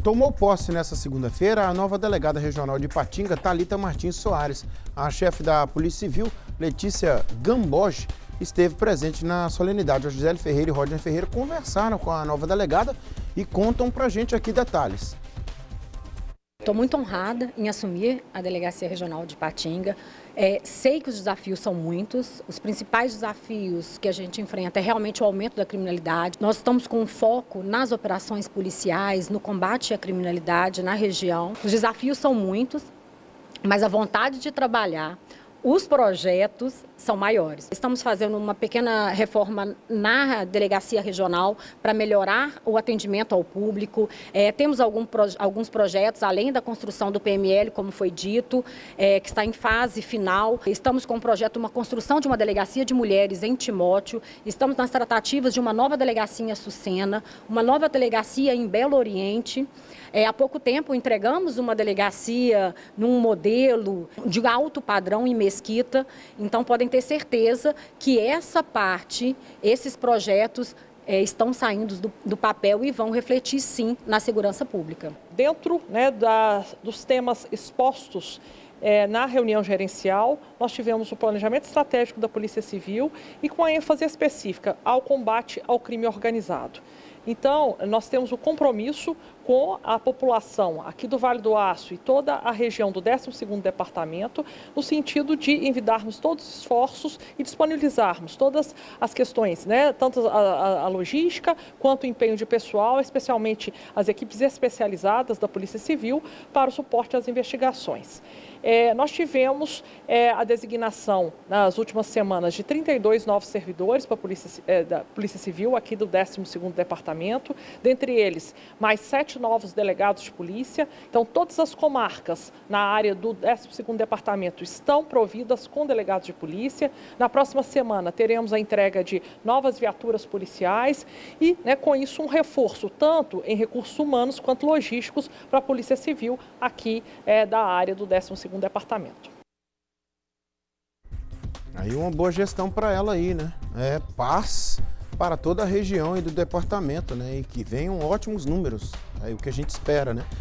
Tomou posse nesta segunda-feira a nova delegada regional de Ipatinga, Thalita Martins Soares. A chefe da Polícia Civil, Letícia Gamboge, esteve presente na solenidade. A Gisele Ferreira e Rodney Ferreira conversaram com a nova delegada e contam pra gente aqui detalhes. Estou muito honrada em assumir a Delegacia Regional de Ipatinga. Sei que os desafios são muitos. Os principais desafios que a gente enfrenta é realmente o aumento da criminalidade. Nós estamos com foco nas operações policiais, no combate à criminalidade na região. Os desafios são muitos, mas a vontade de trabalhar, os projetos são maiores. Estamos fazendo uma pequena reforma na delegacia regional para melhorar o atendimento ao público. Temos alguns projetos, além da construção do PML, como foi dito, que está em fase final. Estamos com um projeto, uma construção de uma delegacia de mulheres em Timóteo. Estamos nas tratativas de uma nova delegacia em Açucena, uma nova delegacia em Belo Oriente. Há pouco tempo entregamos uma delegacia num modelo de alto padrão em Mesquita. Então podem ter certeza que essa parte, esses projetos estão saindo do papel e vão refletir sim na segurança pública. Dentro dos temas expostos na reunião gerencial, nós tivemos o planejamento estratégico da Polícia Civil e com a ênfase específica ao combate ao crime organizado. Então, nós temos o compromisso com a população aqui do Vale do Aço e toda a região do 12º Departamento, no sentido de envidarmos todos os esforços e disponibilizarmos todas as questões, tanto a logística quanto o empenho de pessoal, especialmente as equipes especializadas da Polícia Civil, para o suporte às investigações. Nós tivemos a designação nas últimas semanas de 32 novos servidores para da Polícia Civil aqui do 12º Departamento, dentre eles mais 7 novos delegados de polícia. Então todas as comarcas na área do 12º Departamento estão providas com delegados de polícia. Na próxima semana teremos a entrega de novas viaturas policiais e com isso um reforço tanto em recursos humanos quanto logísticos para a Polícia Civil aqui da área do 12º Departamento. Aí uma boa gestão para ela aí, né? Paz para toda a região e do departamento, né? E que venham ótimos números, é o que a gente espera, né?